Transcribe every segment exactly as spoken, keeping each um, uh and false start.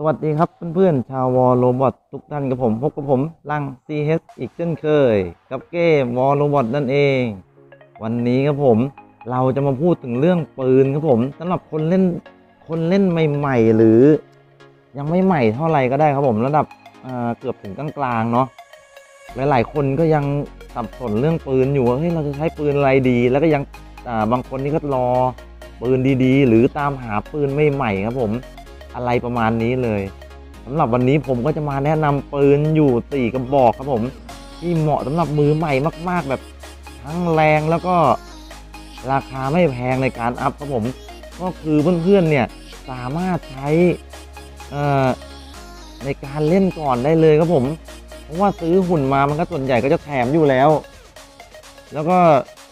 วัสดีครับเพื่อนๆชาววอลโรบอททุกท่านกับผมพบกับผมลัง ซี เอช อีกเช่นเคยกับเกมวอลโรบอทนั่นเองวันนี้ครับผมเราจะมาพูดถึงเรื่องปืนครับผมสำหรับคนเล่นคนเล่นใหม่ๆหรือยังไม่ใหม่เท่าไหร่ก็ได้ครับผมระดับเกือบถึงกลางๆเนาะหลายๆคนก็ยังสับสนเรื่องปืนอยู่ว่าเฮ้ยเราจะใช้ปืนอะไรดีแล้วก็ยังบางคนนี่ก็รอปืนดีๆหรือตามหาปืนใหม่ๆครับผมอะไรประมาณนี้เลยสำหรับวันนี้ผมก็จะมาแนะนำปืนอยู่สี่กระบอกครับผมที่เหมาะสำหรับมือใหม่มากๆแบบทั้งแรงแล้วก็ราคาไม่แพงในการอัพครับผมก็คือเพื่อนๆเนี่ยสามารถใช้ในการเล่นก่อนได้เลยครับผมเพราะว่าซื้อหุ่นมามันก็ส่วนใหญ่ก็จะแถมอยู่แล้วแล้วก็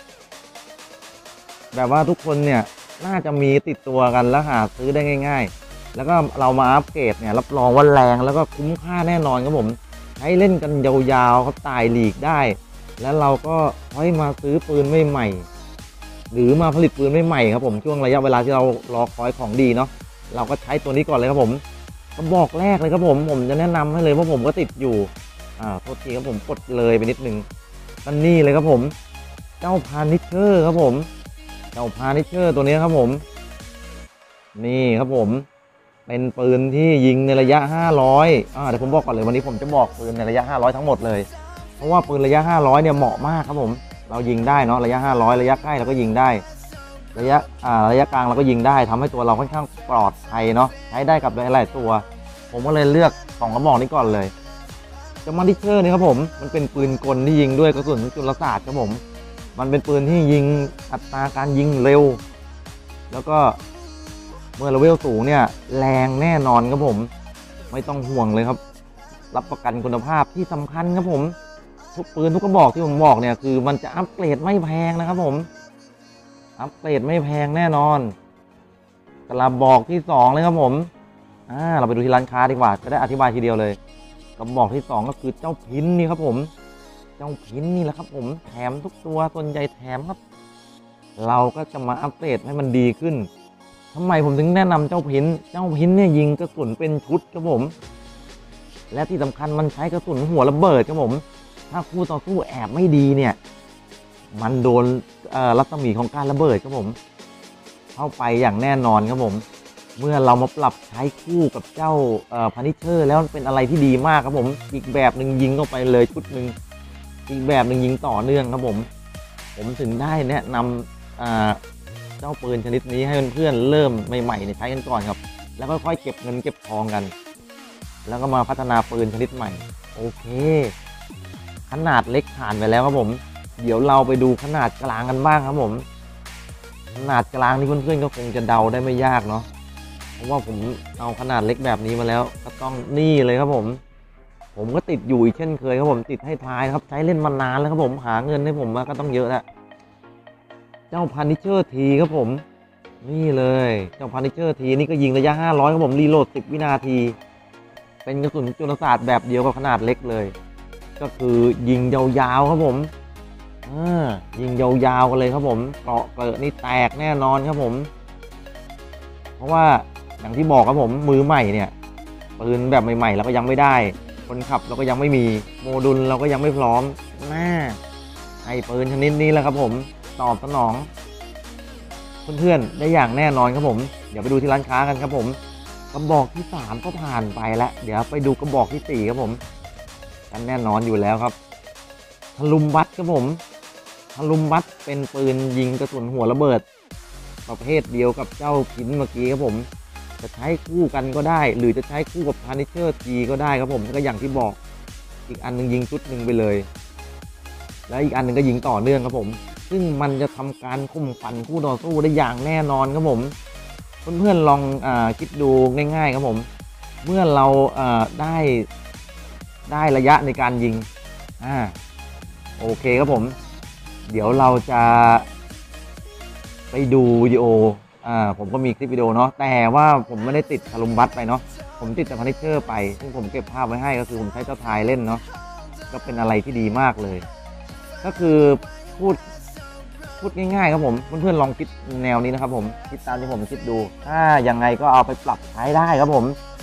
แบบว่าทุกคนเนี่ยน่าจะมีติดตัวกันแล้วหาซื้อได้ง่ายๆแล้วก็เรามาอัปเกรดเนี่ยรับรองว่าแรงแล้วก็คุ้มค่าแน่นอนครับผมใช้เล่นกันยาวๆเขาตายลีกได้แล้วเราก็ค่อยมาซื้อปืนใหม่ๆหรือมาผลิตปืนใหม่ๆครับผมช่วงระยะเวลาที่เรารอคอยของดีเนาะเราก็ใช้ตัวนี้ก่อนเลยครับผมกระบอกแรกเลยครับผมผมจะแนะนำให้เลยเพราะผมก็ติดอยู่อ่าโทษทีครับผมกดเลยไปนิดนึงมันนี่เลยครับผมเจ้าพานิชเชอร์ครับผมเจ้าพานิชเชอร์ตัวนี้ครับผมนี่ครับผมเป็นปืนที่ยิงในระยะห้าร้อยอ่าเดี๋ยวผมบอกก่อนเลยวันนี้ผมจะบอกปืนในระยะห้าร้อยทั้งหมดเลยเพราะว่าปืนระยะห้าร้อยเนี่ยเหมาะมากครับผมเรายิงได้เนาะระยะห้าร้อยระยะใกล้เราก็ยิงได้ระยะอ่าระยะกลางเราก็ยิงได้ทำให้ตัวเราค่อนข้างปลอดภัยเนาะใช้ได้กับหลายๆตัวผมก็เลยเลือกสองกระบอกนี้ก่อนเลยเจ้าพานิชเชอร์นี่ครับผมมันเป็นปืนกลที่ยิงด้วยกระสุนจุลศาสตร์ครับผมมันเป็นปืนที่ยิงอัตราการยิงเร็วแล้วก็เมื่อเลเวลสูงเนี่ยแรงแน่นอนครับผมไม่ต้องห่วงเลยครับรับประกันคุณภาพที่สำคัญครับผมทุกปืนทุกกระบอกที่ผมบอกเนี่ยคือมันจะอัปเกรดไม่แพงนะครับผมอัปเกรดไม่แพงแน่นอนกระบอกที่สองเลยครับผมอ่าเราไปดูที่ร้านค้าดีกว่าจะได้อธิบายทีเดียวเลยกระบอกที่สองก็คือเจ้าพินนี่ครับผมเจ้าพินนี่แหละครับผมแถมทุกตัวส่วนใหญ่แถมครับเราก็จะมาอัปเกรดให้มันดีขึ้นทำไมผมถึงแนะนำเจ้าพินเจ้าพินเนี่ยยิงกระสุนเป็นชุดครับผมและที่สำคัญมันใช้กระสุนหัวระเบิดครับผมถ้าคู่ต่อสู้แอบไม่ดีเนี่ยมันโดนรัศมีของการระเบิดครับผมเข้าไปอย่างแน่นอนครับผมเมื่อเรามาปรับใช้คู่กับเจ้าพานิชเชอร์แล้วเป็นอะไรที่ดีมากครับผมอีกแบบหนึ่งยิงเข้าไปเลยชุดหนึ่งอีกแบบหนึ่งยิงต่อเนื่องครับผมผมถึงได้แนะนำเจ้าปืนชนิดนี้ให้เพื่อนๆเริ่มใหม่ๆเนี่ยใช้กันก่อนครับแล้วค่อยๆเก็บเงินเก็บทองกันแล้วก็มาพัฒนาปืนชนิดใหม่โอเคขนาดเล็กผ่านไปแล้วครับผมเดี๋ยวเราไปดูขนาดกลางกันบ้างครับผมขนาดกลางนี่เพื่อนๆก็คงจะเดาได้ไม่ยากเนาะเพราะว่าผมเอาขนาดเล็กแบบนี้มาแล้วก็ต้องนี่เลยครับผมผมก็ติดอยู่อีกเช่นเคยครับผมติดให้ทายครับใช้เล่นมานานแล้วครับผมหาเงินให้ผมมาก็ต้องเยอะแล้วเจ้าพานิชเชอร์ทีครับผมนี่เลยเจ้าพานิชเชอร์ทีนี่ก็ยิงระยะห้าร้อยครับผมรีโหลดสิบวินาทีเป็นกระสุนจุลศาสตร์แบบเดียวกับขนาดเล็กเลยก็คือยิงยาวๆครับผมอ่ายิงยาวๆกันเลยครับผมเกราะเกลอะนี่แตกแน่นอนครับผมเพราะว่าอย่างที่บอกครับผมมือใหม่เนี่ยปืนแบบใหม่ๆเราก็ยังไม่ได้คนขับเราก็ยังไม่มีโมดูลเราก็ยังไม่พร้อมน่าไอ้ปืนชนิดนี้แหละครับผมตอบสนองเพื่อนๆได้อย่างแน่นอนครับผมเดี๋ยวไปดูที่ร้านค้ากันครับผมกระบอกที่สามก็ผ่านไปแล้วเดี๋ยวไปดูกระบอกที่สี่ครับผมกันแน่นอนอยู่แล้วครับทะลุมบัตครับผมทะลุมบัตเป็นปืนยิงกระสุนหัวระเบิดประเภทเดียวกับเจ้าพินเมื่อกี้ครับผมจะใช้คู่กันก็ได้หรือจะใช้คู่กับพานิชเชอร์ทีก็ได้ครับผมก็อย่างที่บอกอีกอันนึงยิงชุดหนึ่งไปเลยแล้วอีกอันนึงก็ยิงต่อเนื่องครับผมซึ่งมันจะทำการข่มขวัญคู่ต่อสู้ได้อย่างแน่นอนครับผมเพื่อนๆลองอ่าคิดดูง่ายๆครับผมเมื่อเราอ่าได้ได้ระยะในการยิงอ่าโอเคครับผมเดี๋ยวเราจะไปดูวิดีโออ่าผมก็มีคลิปวิดีโอเนาะแต่ว่าผมไม่ได้ติดทะลุมบัตไปเนาะผมติดแต่พานิชเชอร์ไปซึ่งผมเก็บภาพไว้ให้ก็คือผมใช้เจ้าทายเล่นเนาะก็เป็นอะไรที่ดีมากเลยก็คือพูดพูดง่ายๆครับผมเพื่อนๆลองคิดแนวนี้นะครับผมคิดตามที่ผมคิดดูถ้ายังไงก็เอาไปปรับใช้ได้ครับผม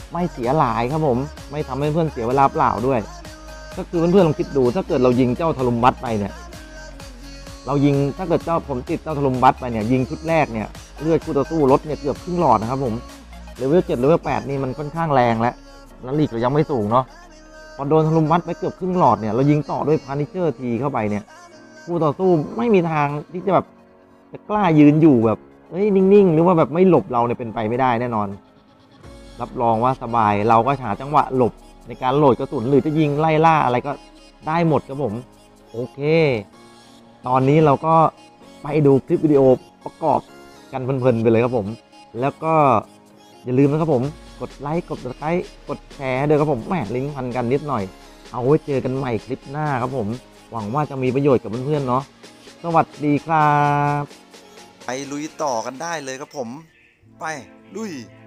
ไม่เสียหลายครับผมไม่ทำให้เพื่อนเสียเวลาเปล่าด้วยก็คือเพื่อนๆลองคิดดูถ้าเกิดเรายิงเจ้าทะลุมบัสไปเนี่ยเรายิงถ้าเกิดเจ้าผมติดเจ้าทะลุมบัสไปเนี่ยยิงชุดแรกเนี่ยเลือดคู่ต่อสู้ลดเนี่ยเกือบครึ่งหลอดนะครับผมเลเวลเจ็ดเลเวลแปดนี่มันค่อนข้างแรงแล้วแล้วลีกเรายังไม่สูงเนาะพอโดนทะลุมบัสไปเกือบครึ่งหลอดเนี่ยเรายิงต่อด้วยพานิเชอร์ทีเข้าไปเนี่ยคู่ต่อสู้ไม่มีทางที่จะแบบจะกล้ายืนอยู่แบบเฮ้ยนิ่งๆหรือว่าแบบไม่หลบเราเนี่ยเป็นไปไม่ได้แน่นอนรับรองว่าสบายเราก็หาจังหวะหลบในการโหลดกระสุนหรือจะยิงไล่ล่าอะไรก็ได้หมดครับผมโอเคตอนนี้เราก็ไปดูคลิปวิดีโอประกอบกันเพลินๆไปเลยครับผมแล้วก็อย่าลืมนะครับผมกดไลค์กดซับสไครต์กดแชร์ด้วยครับผมแหมลิงก์พันกันนิดหน่อยเอาไว้เจอกันใหม่คลิปหน้าครับผมหวังว่าจะมีประโยชน์กับเพื่อนๆเนาะสวัสดีครับไปลุยต่อกันได้เลยครับผมไปลุย